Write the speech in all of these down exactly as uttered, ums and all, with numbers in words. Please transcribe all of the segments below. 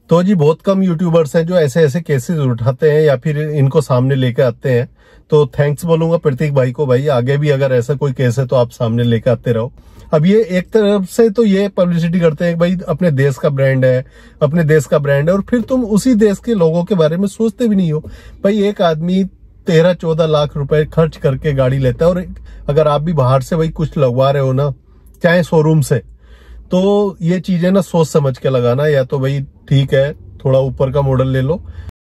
तो जी बहुत कम यूट्यूबर्स हैं जो ऐसे ऐसे केसेस उठाते हैं या फिर इनको सामने लेके आते हैं। तो थैंक्स बोलूंगा प्रतीक भाई को, भाई आगे भी अगर ऐसा कोई केस है तो आप सामने लेके आते रहो। अब ये एक तरफ से तो ये पब्लिसिटी करते हैं भाई अपने देश का ब्रांड है, अपने देश का ब्रांड है, और फिर तुम उसी देश के लोगों के बारे में सोचते भी नहीं हो। भाई एक आदमी तेरह चौदह लाख रुपए खर्च करके गाड़ी लेता है, और अगर आप भी बाहर से भाई कुछ लगवा रहे हो ना, चाहे शोरूम से, तो ये चीजें ना सोच समझ के लगाना। या तो भाई ठीक है थोड़ा ऊपर का मॉडल ले लो।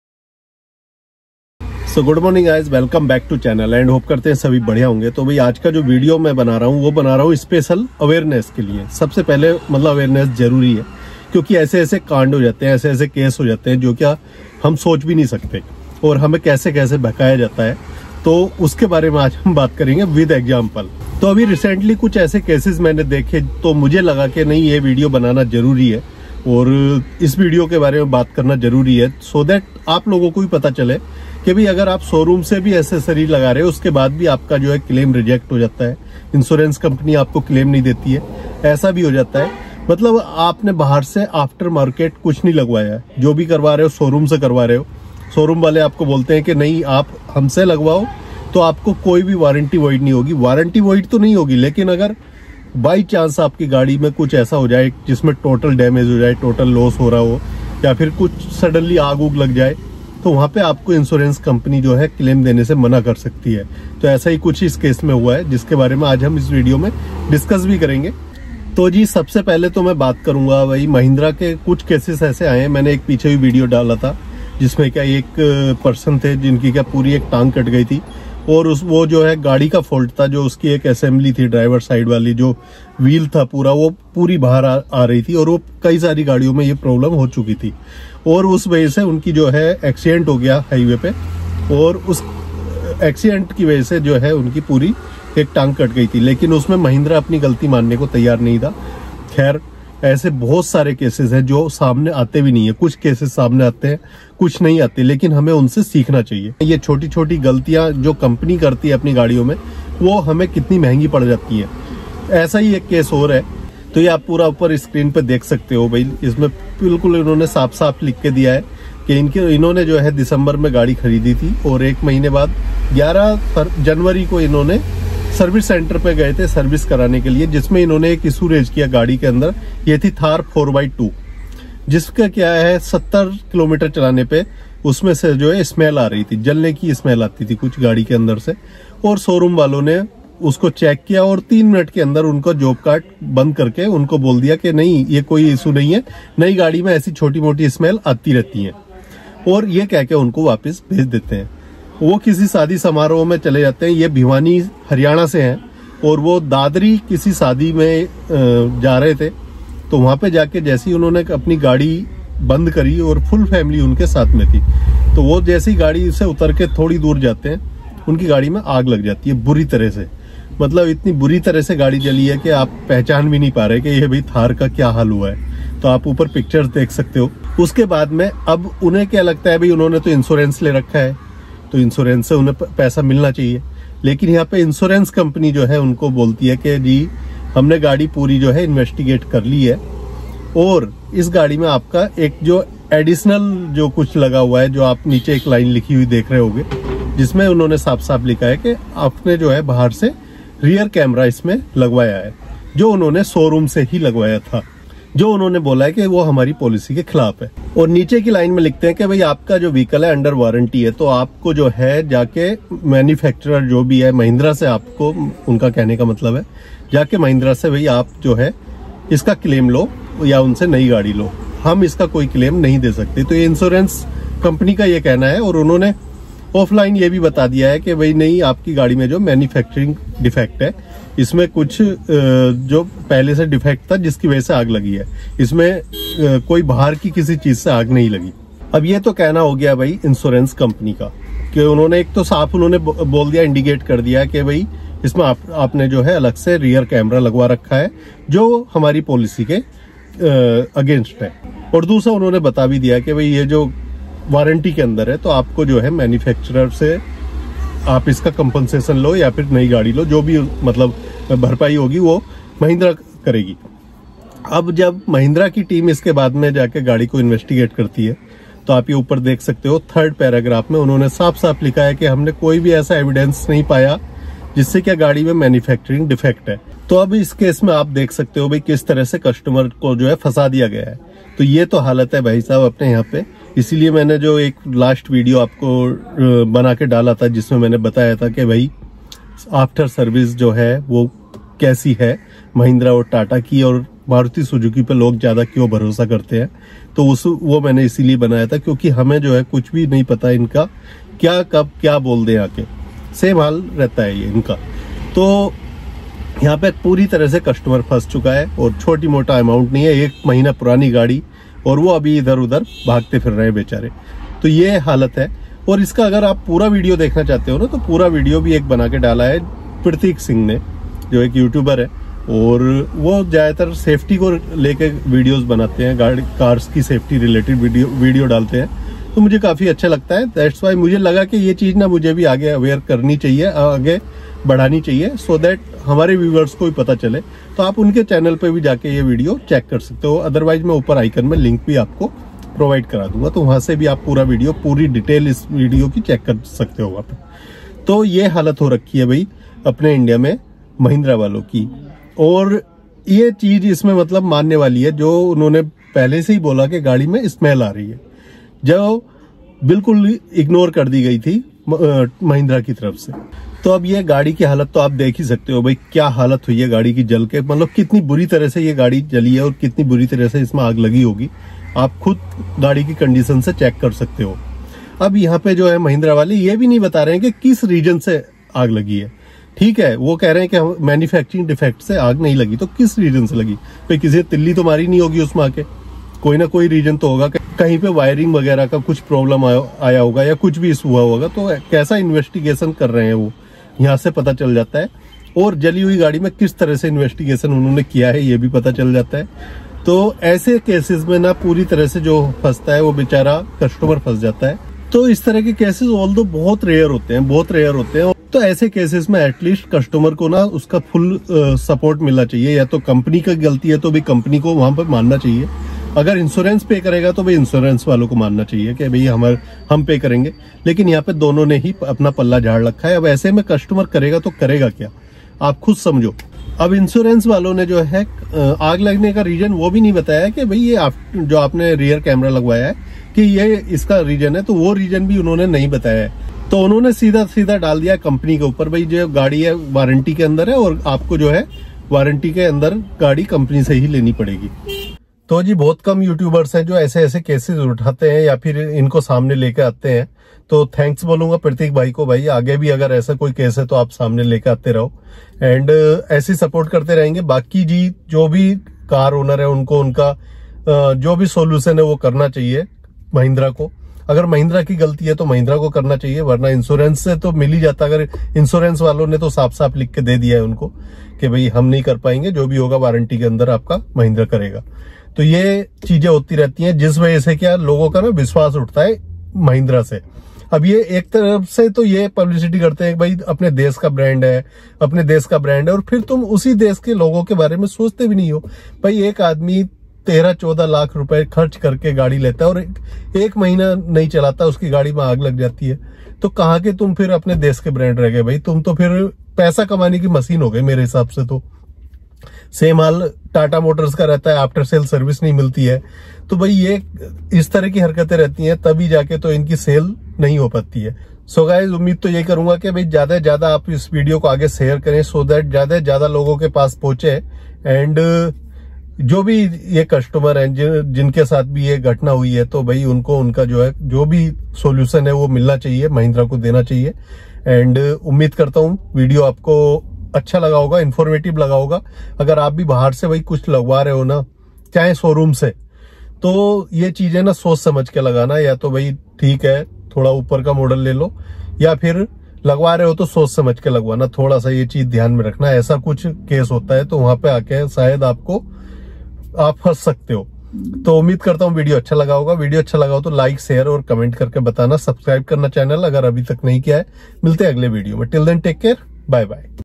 So good morning guys, welcome back to channel and hope करते हैं सभी बढ़िया होंगे। तो भाई आज का जो वीडियो मैं बना रहा हूँ वो बना रहा हूँ स्पेशल अवेयरनेस के लिए। सबसे पहले मतलब अवेयरनेस जरूरी है, क्योंकि ऐसे ऐसे कांड हो जाते हैं, ऐसे ऐसे केस हो जाते हैं जो क्या हम सोच भी नहीं सकते, और हमें कैसे कैसे भकाया जाता है। तो उसके बारे में आज हम बात करेंगे विद एग्जाम्पल। तो अभी रिसेंटली कुछ ऐसे केसेस मैंने देखे तो मुझे लगा कि नहीं ये वीडियो बनाना जरूरी है और इस वीडियो के बारे में बात करना जरूरी है, सो दैट आप लोगों को भी पता चले कि भाई अगर आप शोरूम से भी एसेसरी लगा रहे हो उसके बाद भी आपका जो है क्लेम रिजेक्ट हो जाता है, इंश्योरेंस कंपनी आपको क्लेम नहीं देती है, ऐसा भी हो जाता है। मतलब आपने बाहर से आफ्टर मार्केट कुछ नहीं लगवाया है, जो भी करवा रहे हो शोरूम से करवा रहे हो, शोरूम वाले आपको बोलते हैं कि नहीं आप हमसे लगवाओ तो आपको कोई भी वारंटी वॉइड नहीं होगी। वारंटी वॉइड तो नहीं होगी, लेकिन अगर बाई चांस आपकी गाड़ी में कुछ ऐसा हो जाए जिसमें टोटल डैमेज हो जाए, टोटल लॉस हो रहा हो, या फिर कुछ सडनली आग उग लग जाए, तो वहां पे आपको इंश्योरेंस कंपनी जो है क्लेम देने से मना कर सकती है। तो ऐसा ही कुछ इस केस में हुआ है, जिसके बारे में आज हम इस वीडियो में डिस्कस भी करेंगे। तो जी सबसे पहले तो मैं बात करूंगा भाई महिंद्रा के कुछ केसेस ऐसे आए हैं। मैंने एक पीछे भी वीडियो डाला था जिसमें क्या एक पर्सन थे जिनकी क्या पूरी एक टांग कट गई थी, और उस वो जो है गाड़ी का फॉल्ट था, जो उसकी एक असेंबली थी ड्राइवर साइड वाली, जो व्हील था पूरा वो पूरी बाहर आ, आ रही थी, और वो कई सारी गाड़ियों में ये प्रॉब्लम हो चुकी थी, और उस वजह से उनकी जो है एक्सीडेंट हो गया हाईवे पे, और उस एक्सीडेंट की वजह से जो है उनकी पूरी एक टांग कट गई थी। लेकिन उसमें महिंद्रा अपनी गलती मानने को तैयार नहीं था। खैर ऐसे बहुत सारे केसेस हैं जो सामने आते भी नहीं है, कुछ केसेस सामने आते हैं कुछ नहीं आते, लेकिन हमें उनसे सीखना चाहिए। ये छोटी छोटी गलतियां जो कंपनी करती है अपनी गाड़ियों में, वो हमें कितनी महंगी पड़ जाती है। ऐसा ही एक केस और है, तो ये आप पूरा ऊपर स्क्रीन पे देख सकते हो भाई। इसमें बिल्कुल इन्होंने साफ साफ लिख के दिया है कि इनके इन्होंने जो है दिसंबर में गाड़ी खरीदी थी, और एक महीने बाद ग्यारह जनवरी को इन्होंने सर्विस सेंटर पे गए थे सर्विस कराने के लिए, जिसमें इन्होंने एक इशू रेज किया गाड़ी के अंदर। ये थी थार फोर बाई टू, जिसका क्या है सत्तर किलोमीटर चलाने पे उसमें से जो है स्मेल आ रही थी, जलने की स्मेल आती थी कुछ गाड़ी के अंदर से, और शोरूम वालों ने उसको चेक किया और तीन मिनट के अंदर उनका जॉब कार्ड बंद करके उनको बोल दिया कि नहीं ये कोई इशू नहीं है, नई गाड़ी में ऐसी छोटी मोटी स्मेल आती रहती है, और ये कह के उनको वापस भेज देते हैं। वो किसी शादी समारोह में चले जाते हैं। ये भिवानी हरियाणा से हैं, और वो दादरी किसी शादी में जा रहे थे, तो वहां पे जाके जैसे ही उन्होंने अपनी गाड़ी बंद करी और फुल फैमिली उनके साथ में थी, तो वो जैसी गाड़ी से उतर के थोड़ी दूर जाते हैं, उनकी गाड़ी में आग लग जाती है बुरी तरह से। मतलब इतनी बुरी तरह से गाड़ी जली है कि आप पहचान भी नहीं पा रहे कि ये भाई थार का क्या हाल हुआ है। तो आप ऊपर पिक्चर्स देख सकते हो। उसके बाद में अब उन्हें क्या लगता है भाई उन्होंने तो इंश्योरेंस ले रखा है, तो इंश्योरेंस से उन्हें पैसा मिलना चाहिए, लेकिन यहाँ पे इंश्योरेंस कंपनी जो है उनको बोलती है कि जी हमने गाड़ी पूरी जो है इन्वेस्टिगेट कर ली है, और इस गाड़ी में आपका एक जो एडिशनल जो कुछ लगा हुआ है, जो आप नीचे एक लाइन लिखी हुई देख रहे होगे, जिसमें उन्होंने साफ साफ लिखा है कि आपने जो है बाहर से रियर कैमरा इसमें लगवाया है, जो उन्होंने शोरूम से ही लगवाया था, जो उन्होंने बोला है कि वो हमारी पॉलिसी के खिलाफ है। और नीचे की लाइन में लिखते हैं कि भाई आपका जो व्हीकल है अंडर वारंटी है, तो आपको जो है जाके मैन्युफैक्चरर जो भी है महिंद्रा से, आपको उनका कहने का मतलब है जाके महिंद्रा से भाई आप जो है इसका क्लेम लो या उनसे नई गाड़ी लो, हम इसका कोई क्लेम नहीं दे सकते। तो ये इंश्योरेंस कंपनी का ये कहना है, और उन्होंने ऑफलाइन ये भी बता दिया है कि भाई नहीं आपकी गाड़ी में जो मैन्युफैक्चरिंग डिफेक्ट है, इसमें कुछ जो पहले से डिफेक्ट था जिसकी वजह से आग लगी है, इसमें कोई बाहर की किसी चीज से आग नहीं लगी। अब ये तो कहना हो गया भाई इंश्योरेंस कंपनी का, कि उन्होंने एक तो साफ उन्होंने बोल दिया, इंडिकेट कर दिया कि भाई इसमें आप, आपने जो है अलग से रियर कैमरा लगवा रखा है जो हमारी पॉलिसी के अगेंस्ट है, और दूसरा उन्होंने बता भी दिया कि भाई ये जो वारंटी के अंदर है, तो आपको जो है मैन्युफैक्चरर से आप इसका कंपनसेशन लो या फिर नई गाड़ी लो, जो भी मतलब भरपाई होगी वो महिंद्रा करेगी। अब जब महिंद्रा की टीम इसके बाद में जाके गाड़ी को इन्वेस्टिगेट करती है तो आप ये ऊपर देख सकते हो थर्ड पैराग्राफ में उन्होंने साफ साफ लिखा है कि हमने कोई भी ऐसा एविडेंस नहीं पाया जिससे क्या गाड़ी में मैन्युफैक्चरिंग डिफेक्ट है। तो अब इस केस में आप देख सकते हो भाई किस तरह से कस्टमर को जो है फंसा दिया गया है। तो ये तो हालत है भाई साहब अपने यहाँ पे। इसीलिए मैंने जो एक लास्ट वीडियो आपको बना के डाला था जिसमें मैंने बताया था कि भाई आफ्टर सर्विस जो है वो कैसी है महिंद्रा और टाटा की, और मारुति सुजुकी पे लोग ज्यादा क्यों भरोसा करते हैं। तो उस वो मैंने इसीलिए बनाया था क्योंकि हमें जो है कुछ भी नहीं पता इनका क्या कब क्या बोल दे आके, सेम हाल रहता है ये इनका। तो यहाँ पे पूरी तरह से कस्टमर फंस चुका है और छोटी मोटा अमाउंट नहीं है, एक महीना पुरानी गाड़ी और वो अभी इधर उधर भागते फिर रहे हैं बेचारे। तो ये हालत है। और इसका अगर आप पूरा वीडियो देखना चाहते हो ना तो पूरा वीडियो भी एक बना के डाला है प्रतीक सिंह ने, जो एक यूट्यूबर है, और वो ज्यादातर सेफ्टी को लेके वीडियोस बनाते हैं, गाड़ी कार्स की सेफ्टी रिलेटेड वीडियो वीडियो डालते हैं। तो मुझे काफी अच्छा लगता है। दैट्स वाई मुझे लगा कि ये चीज ना मुझे भी आगे अवेयर करनी चाहिए, आगे बढ़ानी चाहिए, सो दैट हमारे व्यूवर्स को भी पता चले। तो आप उनके चैनल पे भी जाके ये वीडियो चेक कर सकते हो। अदरवाइज मैं ऊपर आइकन में लिंक भी आपको प्रोवाइड करा दूंगा, तो वहां से भी आप पूरा वीडियो पूरी डिटेल इस वीडियो की चेक कर सकते हो वहां पे। तो ये हालत हो रखी है भाई अपने इंडिया में महिंद्रा वालों की। और ये चीज इसमें मतलब मानने वाली है जो उन्होंने पहले से ही बोला कि गाड़ी में स्मेल आ रही है, जो बिल्कुल इग्नोर कर दी गई थी महिंद्रा की तरफ से। तो अब ये गाड़ी की हालत तो आप देख ही सकते हो भाई, क्या हालत हुई है गाड़ी की जल के, मतलब कितनी बुरी तरह से ये गाड़ी जली है और कितनी बुरी तरह से इसमें आग लगी होगी। आप खुद गाड़ी की कंडीशन से चेक कर सकते हो। अब यहाँ पे जो है महिंद्रा वाले ये भी नहीं बता रहे हैं कि किस रीजन से आग लगी है। ठीक है, वो कह रहे हैं कि मैन्युफैक्चरिंग डिफेक्ट से आग नहीं लगी, तो किस रीजन से लगी भाई? किसी तिल्ली तो मारी नहीं होगी उसमें आके, कोई ना कोई रीजन तो होगा, कहीं पे वायरिंग वगैरह का कुछ प्रॉब्लम आया होगा या कुछ भी इशू हुआ होगा। तो कैसा इन्वेस्टिगेशन कर रहे हैं वो, यहाँ से पता चल जाता है। और जली हुई गाड़ी में किस तरह से इन्वेस्टिगेशन उन्होंने किया है ये भी पता चल जाता है। तो ऐसे केसेस में ना पूरी तरह से जो फंसता है वो बेचारा कस्टमर फंस जाता है। तो इस तरह के केसेस ऑल्दो बहुत रेयर होते हैं, बहुत रेयर होते हैं। तो ऐसे केसेस में एटलीस्ट कस्टमर को ना उसका फुल सपोर्ट मिलना चाहिए। या तो कंपनी की गलती है तो भी कंपनी को वहां पर मानना चाहिए, अगर इंश्योरेंस पे करेगा तो भाई इंश्योरेंस वालों को मानना चाहिए कि भाई हमारे हम पे करेंगे। लेकिन यहाँ पे दोनों ने ही अपना पल्ला झाड़ रखा है। अब ऐसे में कस्टमर करेगा तो करेगा क्या, आप खुद समझो। अब इंश्योरेंस वालों ने जो है आग लगने का रीजन वो भी नहीं बताया कि भाई ये आप, जो आपने रियर कैमरा लगवाया है कि ये इसका रीजन है, तो वो रीजन भी उन्होंने नहीं बताया है। तो उन्होंने सीधा सीधा डाल दिया कंपनी के ऊपर, भाई जो गाड़ी है वारंटी के अंदर है और आपको जो है वारंटी के अंदर गाड़ी कंपनी से ही लेनी पड़ेगी। तो जी बहुत कम यूट्यूबर्स हैं जो ऐसे ऐसे केसेस उठाते हैं या फिर इनको सामने लेके आते हैं। तो थैंक्स बोलूंगा प्रतीक भाई को, भाई आगे भी अगर ऐसा कोई केस है तो आप सामने लेके आते रहो एंड ऐसे सपोर्ट करते रहेंगे। बाकी जी जो भी कार ओनर है उनको उनका जो भी सॉल्यूशन है वो करना चाहिए महिंद्रा को। अगर महिंद्रा की गलती है तो महिंद्रा को करना चाहिए, वरना इंश्योरेंस से तो मिल ही जाता। अगर इंश्योरेंस वालों ने तो साफ साफ लिख के दे दिया है उनको कि भाई हम नहीं कर पाएंगे, जो भी होगा वारंटी के अंदर आपका महिंद्रा करेगा। तो ये चीजें होती रहती हैं जिस वजह से क्या लोगों का ना विश्वास उठता है महिंद्रा से। अब ये एक तरफ से तो ये पब्लिसिटी करते हैं कि भाई अपने देश का ब्रांड है, अपने देश का ब्रांड है, और फिर तुम उसी देश के लोगों के बारे में सोचते भी नहीं हो। भाई एक आदमी तेरह चौदह लाख रुपए खर्च करके गाड़ी लेता है और एक, एक महीना नहीं चलाता उसकी गाड़ी में आग लग जाती है। तो कहाँ के तुम फिर अपने देश के ब्रांड रह गए भाई, तुम तो फिर पैसा कमाने की मशीन हो गए मेरे हिसाब से। तो सेम हाल टाटा मोटर्स का रहता है, आफ्टर सेल सर्विस नहीं मिलती है। तो भाई ये इस तरह की हरकतें रहती हैं तभी जाके तो इनकी सेल नहीं हो पाती है। सो गाइस उम्मीद तो ये करूंगा कि भाई ज्यादा से ज्यादा आप इस वीडियो को आगे शेयर करें सो दैट ज्यादा से ज्यादा लोगों के पास पहुंचे एंड जो भी ये कस्टमर हैं जिन, जिनके साथ भी ये घटना हुई है तो भाई उनको उनका जो है जो भी सॉल्यूशन है वो मिलना चाहिए, महिंद्रा को देना चाहिए। एंड उम्मीद करता हूँ वीडियो आपको अच्छा लगा होगा, इन्फॉर्मेटिव लगा होगा। अगर आप भी बाहर से भाई कुछ लगवा रहे हो ना, चाहे शोरूम से, तो ये चीजें ना सोच समझ के लगाना। या तो भाई ठीक है थोड़ा ऊपर का मॉडल ले लो, या फिर लगवा रहे हो तो सोच समझ के लगवाना। थोड़ा सा ये चीज ध्यान में रखना, ऐसा कुछ केस होता है तो वहां पे आके शायद आपको आप फंस सकते हो। तो उम्मीद करता हूँ वीडियो अच्छा लगा होगा। वीडियो अच्छा लगा हो तो लाइक शेयर और कमेंट करके बताना, सब्सक्राइब करना चैनल अगर अभी तक नहीं किया है। मिलते हैं अगले वीडियो में, till then take care, bye bye.